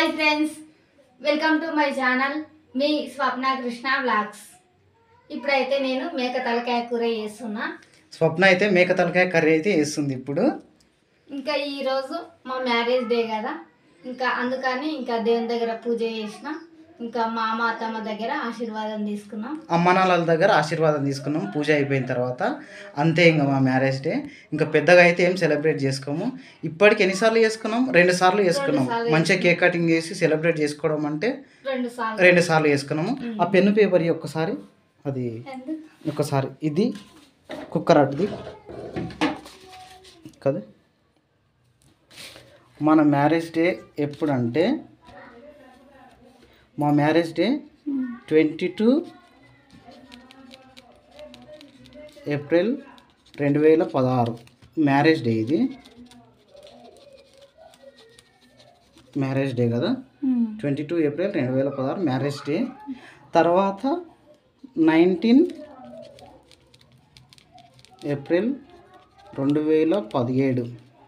Hi friends, welcome to my channel. మీ Swapna Krishna vlogs. ఇప్పుడైతే నేను మేక తలకాయ కూర చేస్తున్నా. స్వప్న అయితే మేక తలకాయ కర్రీ అయితే వేస్తుంది ఇప్పుడు. ఇంకా ఈరోజు మా మ్యారేజ్ డే కదా, ఇంకా అందుకని ఇంకా దేవుని దగ్గర పూజ చేసిన, ఇంకా మా అత్తమ్మ దగ్గర ఆశీర్వాదం తీసుకున్నాం. అమ్మ నాన్నల దగ్గర ఆశీర్వాదం తీసుకున్నాం పూజ అయిపోయిన తర్వాత. అంతే ఇంకా మా మ్యారేజ్ డే. ఇంకా పెద్దగా అయితే ఏం సెలబ్రేట్ చేసుకోము. ఇప్పటికి ఎన్నిసార్లు చేసుకున్నాం? 2 సార్లు చేసుకున్నాం. మంచిగా కేక్ కటింగ్ చేసి సెలబ్రేట్ చేసుకోవడం అంటే 2 సార్లు చేసుకున్నాము. ఆ పెన్ను పేపర్ ఒక్కసారి అది ఒక్కసారి ఇది కుక్కర్ అటుది కదా. మన మ్యారేజ్ డే ఎప్పుడంటే మా marriage day 22 April 2016 marriage day. ఇది మ్యారేజ్ డే కదా. 22 ఏప్రిల్ 2016 మ్యారేజ్ డే. తర్వాత 19 ఏప్రిల్ 2017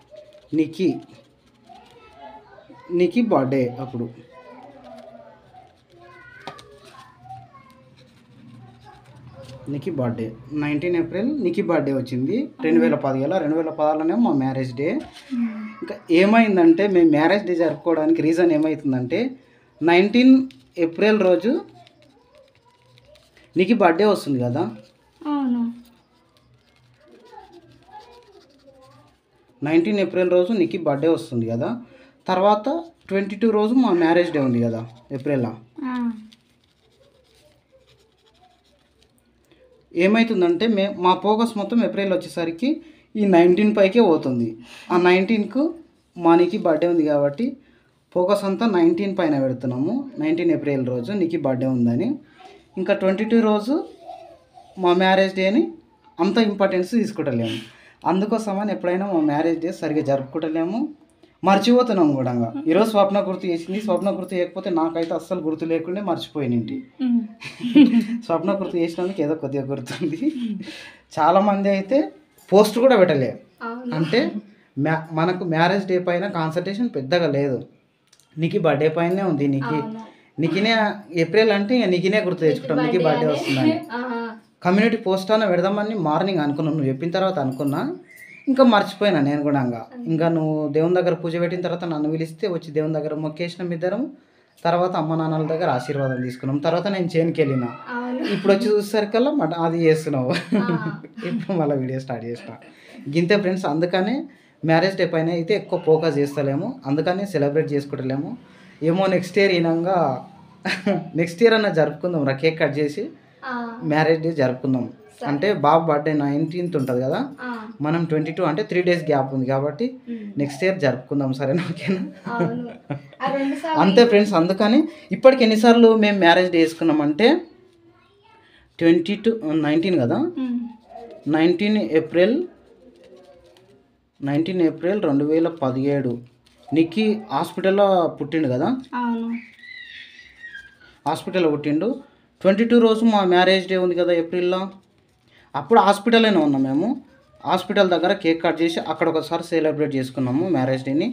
నికీ బర్త్డే. అప్పుడు Nikki birthday 19 April Nikki birthday వచ్చింది 2016లోనే మా మ్యారేజ్ డే. ఇంకా ఏమైందంటే మేము మ్యారేజ్ డే జరుపుకోవడానికి రీజన్ ఏమవుతుందంటే 19 ఏప్రిల్ రోజు నికీ బర్త్డే వస్తుంది కదా. 19 ఏప్రిల్ రోజు నికీ బర్త్డే వస్తుంది కదా. తర్వాత 22 రోజు మా మ్యారేజ్ డే ఉంది కదా ఏప్రిల్లో. ఏమవుతుందంటే మా ఫోకస్ మొత్తం ఏప్రిల్ వచ్చేసరికి ఈ 19 పైకే పోతుంది. ఆ 19కు మా నికీ బర్త్డే ఉంది కాబట్టి ఫోకస్ అంతా 19 పైన పెడుతున్నాము. 19 ఏప్రిల్ రోజు నికీ బర్త్డే ఉందని. ఇంకా 22 రోజు మా మ్యారేజ్ డేని అంత ఇంపార్టెన్స్ తీసుకుంటలేము. అందుకోసమని ఎప్పుడైనా మా మ్యారేజ్ డే సరిగ్గా జరుపుకుంటలేము, మర్చిపోతున్నాము కూడా. ఈరోజు స్వప్న గుర్తు చేసింది. స్వప్న గుర్తు చేయకపోతే నాకైతే అస్సలు గుర్తు లేకుండా మర్చిపోయినంటి. స్వప్న గుర్తు చేసినందుకు ఏదో కొద్దిగా గుర్తుంది. చాలామంది అయితే పోస్ట్ కూడా పెట్టలే. అంటే మనకు మ్యారేజ్ డే పైన కాన్సన్ట్రేషన్ పెద్దగా లేదు, నికీ బర్త్డే పైనే ఉంది. నికీనే ఏప్రిల్ అంటే ఇక నికీనే గుర్తు తెచ్చుకుంటాం, నికీ బర్త్డే వస్తుందని. కమ్యూనిటీ పోస్ట్ అన్న పెడదామని మార్నింగ్ అనుకున్నాను, నువ్వు చెప్పిన తర్వాత అనుకున్నా. ఇంకా మర్చిపోయినా నేను కూడా. ఇంకా నువ్వు దేవుని దగ్గర పూజ పెట్టిన తర్వాత నన్ను పిలిస్తే వచ్చి దేవుని దగ్గర మొక్కేసినాం ఇద్దరం. తర్వాత అమ్మ నాన్నల దగ్గర ఆశీర్వాదం తీసుకున్నాం. తర్వాత నేను చేనుకి వెళ్ళినా. ఇప్పుడు వచ్చి చూసేసరికల్లా అది చేస్తున్నావు. ఇప్పుడు మళ్ళీ వీడియో స్టార్ట్ చేసిన. గింతే ఫ్రెండ్స్. అందుకనే మ్యారేజ్ డే పైన అయితే ఎక్కువ ఫోకస్ చేస్తలేము, అందుకని సెలబ్రేట్ చేసుకుంటలేము. ఏమో నెక్స్ట్ ఇయర్ అన్న జరుపుకుందాం రా, కేక్ కట్ చేసి మ్యారేజ్ డే జరుపుకుందాం. అంటే బాబు బర్త్డే 19th ఉంటుంది కదా, మనం 22 అంటే 3 days గ్యాప్ ఉంది కాబట్టి నెక్స్ట్ ఇయర్ జరుపుకుందాం. సరేనా? ఓకేనా? అంతే ఫ్రెండ్స్. అందుకని ఇప్పటికి ఎన్నిసార్లు మేము మ్యారేజ్ డే చేసుకున్నామంటే 19 కదా. 19 ఏప్రిల్ 2017 నికీ హాస్పిటల్లో పుట్టిండు కదా. హాస్పిటల్లో పుట్టిండు. 22 రోజు మా మ్యారేజ్ డే ఉంది కదా ఏప్రిల్లో. అప్పుడు హాస్పిటల్లోనే ఉన్నాం మేము. హాస్పిటల్ దగ్గర కేక్ కట్ చేసి అక్కడ ఒకసారి సెలబ్రేట్ చేసుకున్నాము మ్యారేజ్ డేని.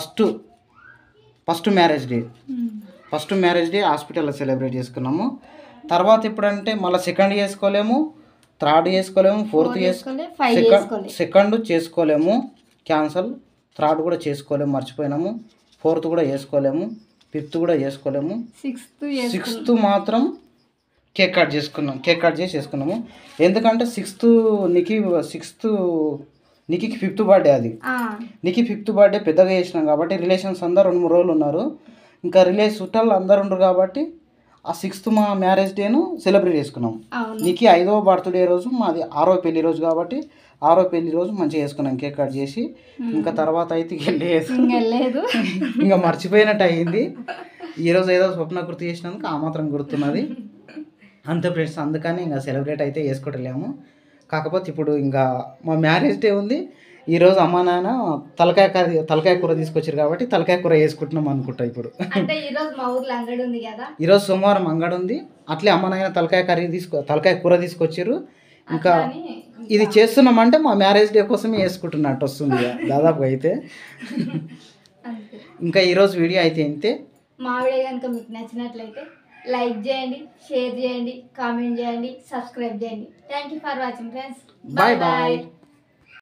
ఫస్ట్ మ్యారేజ్ డే హాస్పిటల్లో సెలబ్రేట్ చేసుకున్నాము. తర్వాత ఎప్పుడంటే మళ్ళీ సెకండ్ చేసుకోలేము, థర్డ్ చేసుకోలేము, ఫోర్త్ సెకండ్ చేసుకోలేము, క్యాన్సల్. థర్డ్ కూడా చేసుకోలేము, మర్చిపోయినాము. ఫోర్త్ కూడా చేసుకోలేము, ఫిఫ్త్ కూడా చేసుకోలేము. సిక్స్త్ మాత్రం కేక్ కట్ చేసి చేసుకున్నాము. ఎందుకంటే నికీకి 5th బర్త్డే. అది నికీ 5th బర్త్డే పెద్దగా చేసినాం కాబట్టి రిలేషన్స్ అందరు 2-3 రోజులు ఉన్నారు. ఇంకా చుట్టాలు అందరు ఉండరు కాబట్టి ఆ 6th మా మ్యారేజ్ డేను సెలబ్రేట్ చేసుకున్నాం. నికీ 5వ బర్త్డే రోజు, మాది 6వ పెళ్లి రోజు కాబట్టి 6వ పెళ్లి రోజు మంచిగా చేసుకున్నాం కేక్ కట్ చేసి. ఇంకా తర్వాత అయితే ఇంకా మర్చిపోయినట్టు అయ్యింది. ఈరోజు ఏదో స్వప్న గుర్తు చేసినందుకు ఆ మాత్రం గుర్తున్నది. అంతే ఫ్రెండ్స్. అందుకని ఇంకా సెలబ్రేట్ అయితే చేసుకోవట్లేము. కాకపోతే ఇప్పుడు ఇంకా మా మ్యారేజ్ డే ఉంది. ఈరోజు అమ్మ నాన్న తలకాయ కూర తీసుకొచ్చారు కాబట్టి తలకాయ కూర వేసుకుంటున్నాం అనుకుంటా. ఇప్పుడు ఈరోజు సోమవారం అంగడి ఉంది, అట్లే అమ్మ నాయన తలకాయ కూర తీసుకొచ్చారు. ఇంకా ఇది చేస్తున్నామంటే మా మ్యారేజ్ డే కోసమే వేసుకుంటున్నట్టు వస్తుంది దాదాపు అయితే. ఇంకా ఈరోజు వీడియో అయితే ఇంతే. మా వీడియో కనుక మీకు నచ్చినట్లయితే లైక్ చేయండి, షేర్ చేయండి, కామెంట్ చేయండి, సబ్స్క్రైబ్ చేయండి. Thank you for watching friends. Bye bye bye. Bye.